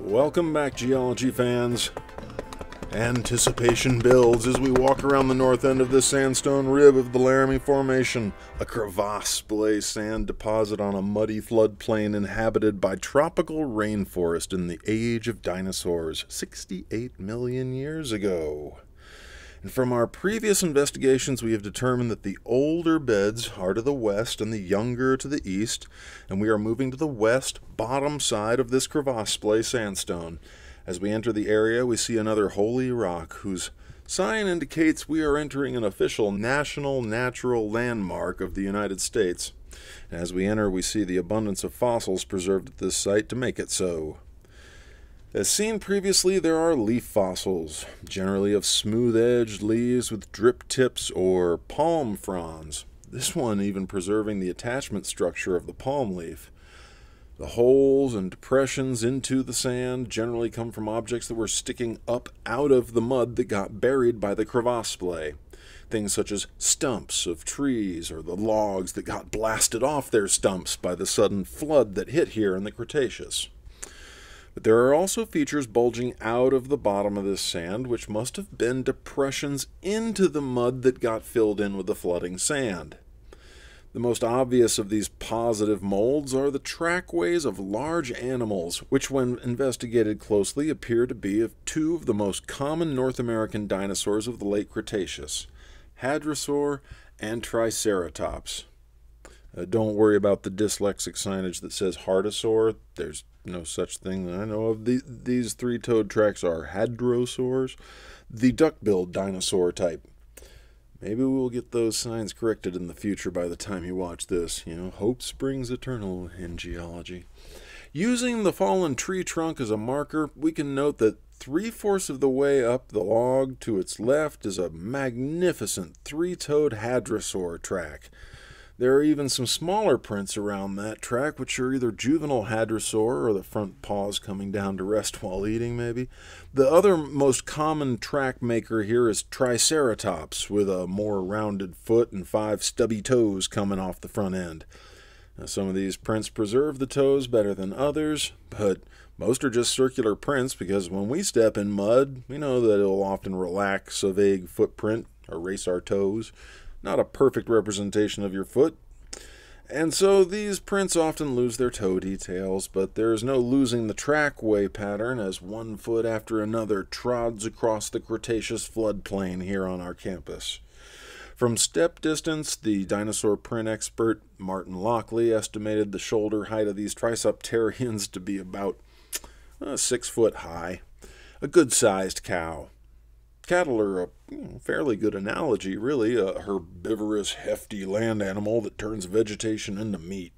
Welcome back, geology fans. Anticipation builds as we walk around the north end of this sandstone rib of the Laramie Formation, a crevasse splay sand deposit on a muddy floodplain inhabited by tropical rainforest in the age of dinosaurs 68 million years ago. And from our previous investigations, we have determined that the older beds are to the west and the younger to the east, and we are moving to the west bottom side of this crevasse splay sandstone. As we enter the area, we see another holy rock whose sign indicates we are entering an official national natural landmark of the United States. And as we enter, we see the abundance of fossils preserved at this site to make it so. As seen previously, there are leaf fossils, generally of smooth-edged leaves with drip tips or palm fronds, this one even preserving the attachment structure of the palm leaf. The holes and depressions into the sand generally come from objects that were sticking up out of the mud that got buried by the crevasse splay. Things such as stumps of trees or the logs that got blasted off their stumps by the sudden flood that hit here in the Cretaceous. But there are also features bulging out of the bottom of this sand, which must have been depressions into the mud that got filled in with the flooding sand. The most obvious of these positive molds are the trackways of large animals, which when investigated closely appear to be of two of the most common North American dinosaurs of the late Cretaceous, Hadrosaur and Triceratops. Don't worry about the dyslexic signage that says Hardosaur. There's no such thing that I know of. These three-toed tracks are hadrosaurs, the duck-billed dinosaur type. Maybe we'll get those signs corrected in the future by the time you watch this. You know, hope springs eternal in geology. Using the fallen tree trunk as a marker, we can note that 3/4 of the way up the log to its left is a magnificent three-toed hadrosaur track. There are even some smaller prints around that track, which are either juvenile hadrosaur or the front paws coming down to rest while eating, maybe. The other most common track maker here is Triceratops, with a more rounded foot and 5 stubby toes coming off the front end. Now, some of these prints preserve the toes better than others, but most are just circular prints because when we step in mud, we know that it will often relax a vague footprint, erase our toes. Not a perfect representation of your foot. And so these prints often lose their toe details, but there is no losing the trackway pattern as one foot after another trods across the Cretaceous floodplain here on our campus. From step distance, the dinosaur print expert Martin Lockley estimated the shoulder height of these Triceptarians to be about 6 foot high. A good-sized cow. Cattle are a fairly good analogy, really, a herbivorous, hefty land animal that turns vegetation into meat.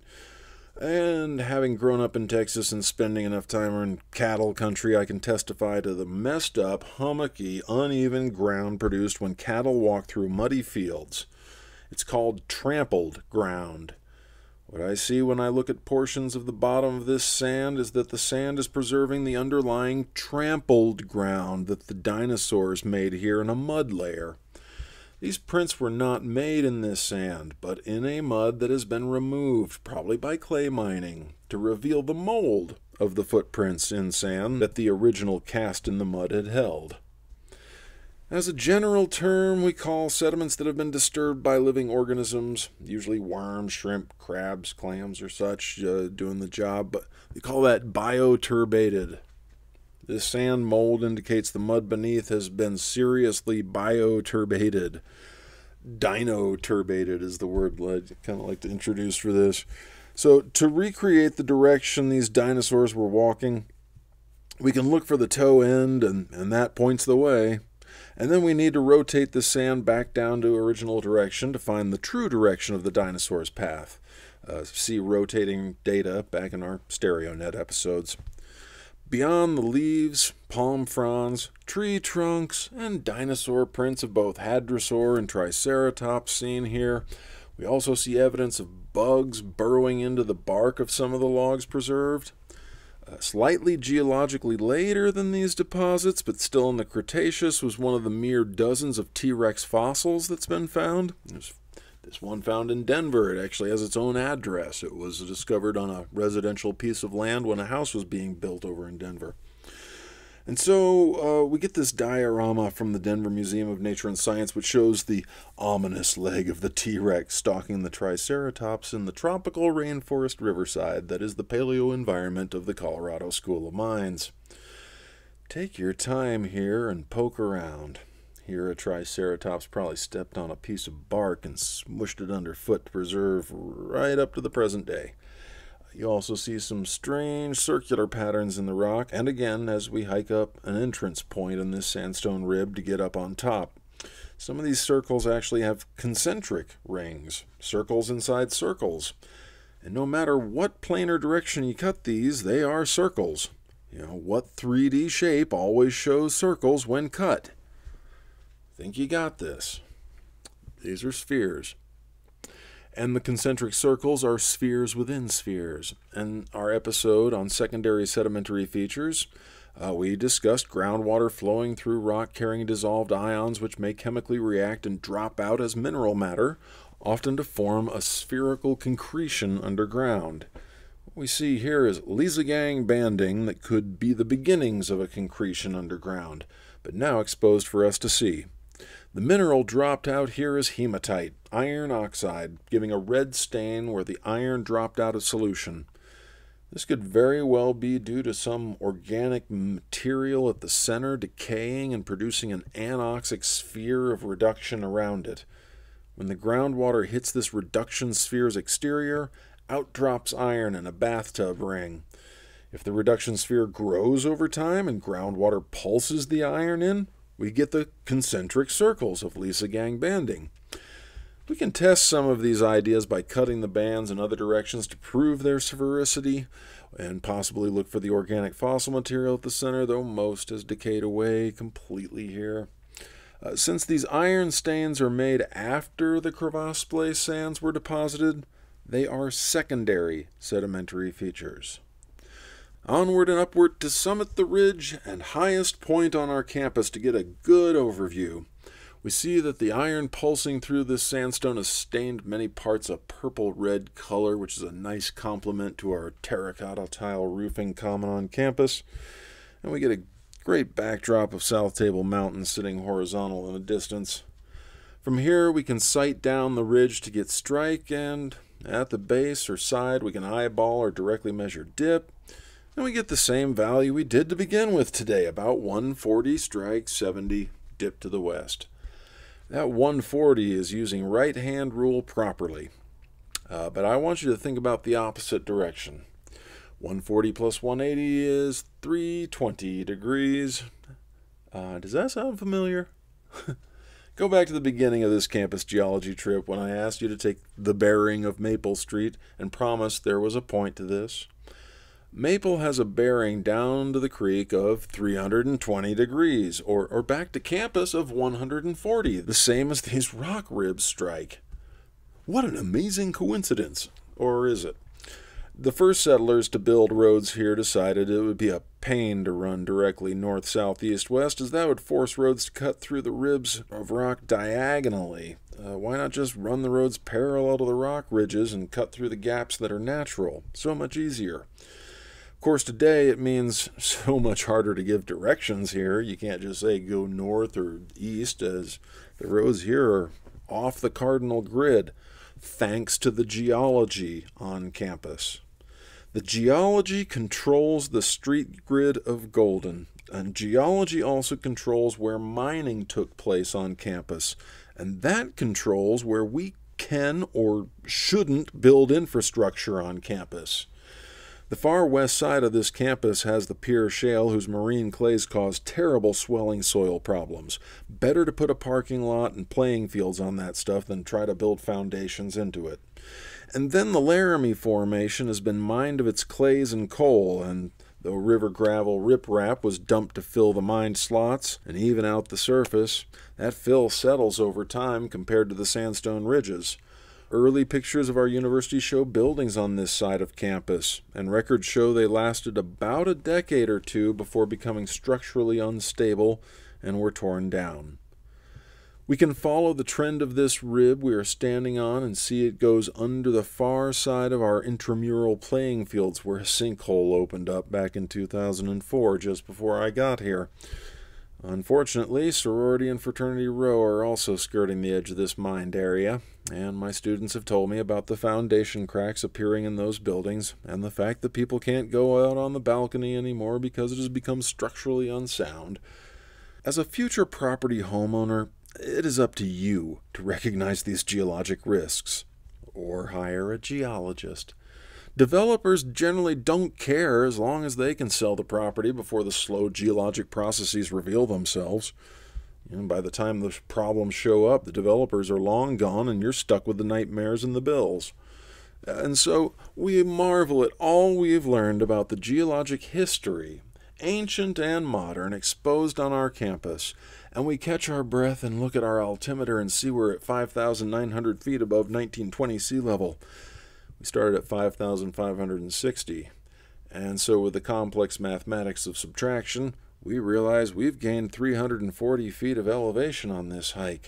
And having grown up in Texas and spending enough time in cattle country, I can testify to the messed up, hummocky, uneven ground produced when cattle walk through muddy fields. It's called trampled ground. What I see when I look at portions of the bottom of this sand is that the sand is preserving the underlying trampled ground that the dinosaurs made here in a mud layer. These prints were not made in this sand, but in a mud that has been removed, probably by clay mining, to reveal the mold of the footprints in sand that the original cast in the mud had held. As a general term, we call sediments that have been disturbed by living organisms, usually worms, shrimp, crabs, clams, or such, doing the job, but we call that bioturbated. This sand mold indicates the mud beneath has been seriously bioturbated. Dinoturbated is the word I'd kind of like to introduce for this. So to recreate the direction these dinosaurs were walking, we can look for the toe end, and that points the way. And then we need to rotate the sand back down to original direction to find the true direction of the dinosaur's path. See rotating data back in our StereoNet episodes. Beyond the leaves, palm fronds, tree trunks, and dinosaur prints of both Hadrosaur and Triceratops seen here, we also see evidence of bugs burrowing into the bark of some of the logs preserved. Slightly geologically later than these deposits, but still in the Cretaceous, was one of the mere dozens of T-Rex fossils that's been found. There's this one found in Denver. It actually has its own address. It was discovered on a residential piece of land when a house was being built over in Denver. And so we get this diorama from the Denver Museum of Nature and Science, which shows the ominous leg of the T-Rex stalking the Triceratops in the tropical rainforest riverside that is the paleo environment of the Colorado School of Mines. Take your time here and poke around. Here a Triceratops probably stepped on a piece of bark and smushed it underfoot to preserve right up to the present day. You also see some strange circular patterns in the rock, and again, as we hike up an entrance point in this sandstone rib to get up on top. Some of these circles actually have concentric rings, circles inside circles. And no matter what planar direction you cut these, they are circles. What 3D shape always shows circles when cut? Think you got this. These are spheres. And the concentric circles are spheres within spheres. In our episode on secondary sedimentary features, we discussed groundwater flowing through rock carrying dissolved ions which may chemically react and drop out as mineral matter, often to form a spherical concretion underground. What we see here is Liesegang banding that could be the beginnings of a concretion underground, but now exposed for us to see. The mineral dropped out here is hematite, iron oxide, giving a red stain where the iron dropped out of solution. This could very well be due to some organic material at the center decaying and producing an anoxic sphere of reduction around it. When the groundwater hits this reduction sphere's exterior, out drops iron in a bathtub ring. If the reduction sphere grows over time and groundwater pulses the iron in, we get the concentric circles of Liesegang banding. We can test some of these ideas by cutting the bands in other directions to prove their sphericity, and possibly look for the organic fossil material at the center, though most has decayed away completely here. Since these iron stains are made after the crevasse splay sands were deposited, they are secondary sedimentary features. Onward and upward to summit the ridge and highest point on our campus to get a good overview. We see that the iron pulsing through this sandstone has stained many parts a purple-red color, which is a nice complement to our terracotta tile roofing common on campus. And we get a great backdrop of South Table Mountain sitting horizontal in the distance. From here we can sight down the ridge to get strike, and at the base or side we can eyeball or directly measure dip. And we get the same value we did to begin with today, about 140 strike, 70 dip to the west. That 140 is using right-hand rule properly. But I want you to think about the opposite direction. 140 plus 180 is 320 degrees. Does that sound familiar? Go back to the beginning of this campus geology trip when I asked you to take the bearing of Maple Street and promised there was a point to this. Maple has a bearing down to the creek of 320 degrees, or back to campus of 140, the same as these rock ribs strike. What an amazing coincidence, or is it? The first settlers to build roads here decided it would be a pain to run directly north, south, east, west, as that would force roads to cut through the ribs of rock diagonally. Why not just run the roads parallel to the rock ridges and cut through the gaps that are natural? So much easier. Of course, today it means so much harder to give directions here. You can't just say go north or east, as the roads here are off the cardinal grid, thanks to the geology on campus. The geology controls the street grid of Golden, and geology also controls where mining took place on campus, and that controls where we can or shouldn't build infrastructure on campus. The far west side of this campus has the Pier Shale, whose marine clays cause terrible swelling soil problems. Better to put a parking lot and playing fields on that stuff than try to build foundations into it. And then the Laramie Formation has been mined of its clays and coal, and though river gravel riprap was dumped to fill the mined slots and even out the surface, that fill settles over time compared to the sandstone ridges. Early pictures of our university show buildings on this side of campus, and records show they lasted about a decade or two before becoming structurally unstable and were torn down. We can follow the trend of this rib we are standing on and see it goes under the far side of our intramural playing fields where a sinkhole opened up back in 2004, just before I got here. Unfortunately, sorority and fraternity row are also skirting the edge of this mined area, and my students have told me about the foundation cracks appearing in those buildings, and the fact that people can't go out on the balcony anymore because it has become structurally unsound. As a future property homeowner, it is up to you to recognize these geologic risks, or hire a geologist. Developers generally don't care as long as they can sell the property before the slow geologic processes reveal themselves. By the time the problems show up, the developers are long gone and you're stuck with the nightmares and the bills. And so we marvel at all we've learned about the geologic history, ancient and modern, exposed on our campus, and we catch our breath and look at our altimeter and see we're at 5,900 feet above 1920 sea level. We started at 5,560, and so with the complex mathematics of subtraction, we realize we've gained 340 feet of elevation on this hike.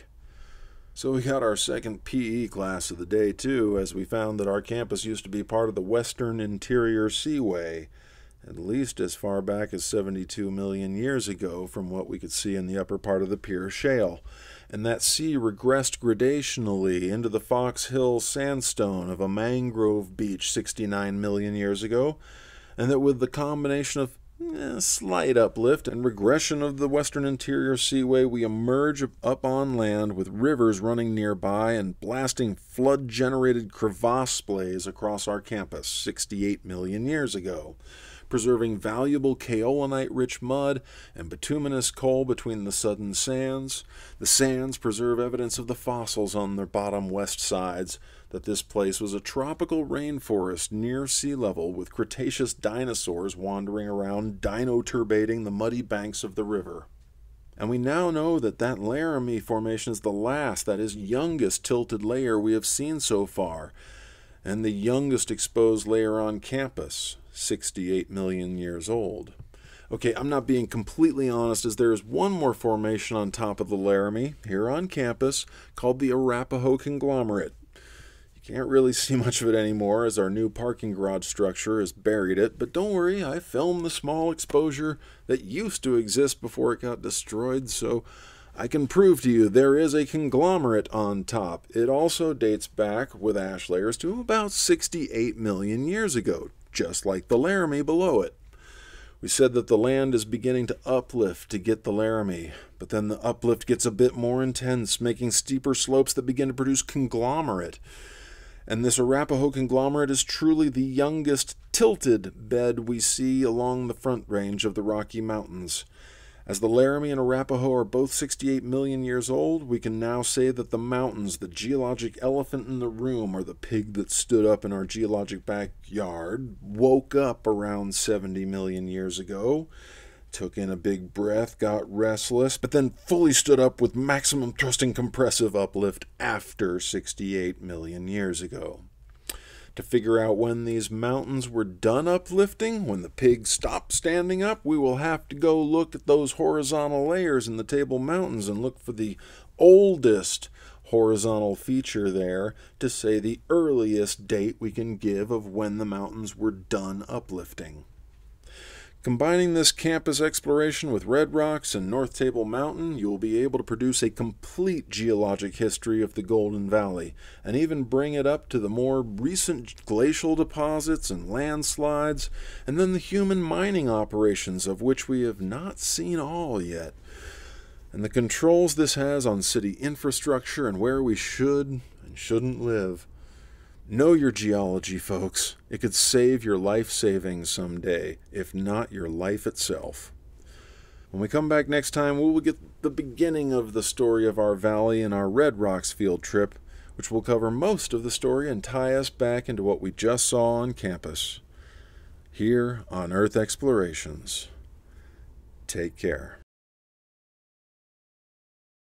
So we got our second PE class of the day too, as we found that our campus used to be part of the Western Interior Seaway, at least as far back as 72 million years ago from what we could see in the upper part of the Pierre Shale. And that sea regressed gradationally into the Fox Hill sandstone of a mangrove beach 69 million years ago, and that with the combination of slight uplift and regression of the Western Interior Seaway, we emerge up on land with rivers running nearby and blasting flood-generated crevasse splays across our campus 68 million years ago, preserving valuable kaolinite-rich mud and bituminous coal between the sudden sands. The sands preserve evidence of the fossils on their bottom west sides, that this place was a tropical rainforest near sea level with Cretaceous dinosaurs wandering around dino-turbating the muddy banks of the river. And we now know that that Laramie Formation is the last, that is, youngest tilted layer we have seen so far, and the youngest exposed layer on campus, 68 million years old. Okay, I'm not being completely honest, as there is one more formation on top of the Laramie, here on campus, called the Arapahoe Conglomerate. You can't really see much of it anymore, as our new parking garage structure has buried it, but don't worry, I filmed the small exposure that used to exist before it got destroyed, so I can prove to you there is a conglomerate on top. It also dates back, with ash layers, to about 68 million years ago, just like the Laramie below it. We said that the land is beginning to uplift to get the Laramie, but then the uplift gets a bit more intense, making steeper slopes that begin to produce conglomerate. And this Arapahoe Conglomerate is truly the youngest tilted bed we see along the front range of the Rocky Mountains. As the Laramie and Arapahoe are both 68 million years old, we can now say that the mountains, the geologic elephant in the room, or the pig that stood up in our geologic backyard, woke up around 70 million years ago, took in a big breath, got restless, but then fully stood up with maximum thrusting compressive uplift after 68 million years ago. To figure out when these mountains were done uplifting, when the pig stopped standing up, we will have to go look at those horizontal layers in the Table Mountains and look for the oldest horizontal feature there to say the earliest date we can give of when the mountains were done uplifting. Combining this campus exploration with Red Rocks and North Table Mountain, you will be able to produce a complete geologic history of the Golden Valley, and even bring it up to the more recent glacial deposits and landslides, and then the human mining operations, of which we have not seen all yet, and the controls this has on city infrastructure and where we should and shouldn't live. Know your geology, folks. It could save your life savings someday, if not your life itself. When we come back next time, we will get the beginning of the story of our valley and our Red Rocks field trip, which will cover most of the story and tie us back into what we just saw on campus. Here on Earth Explorations. Take care.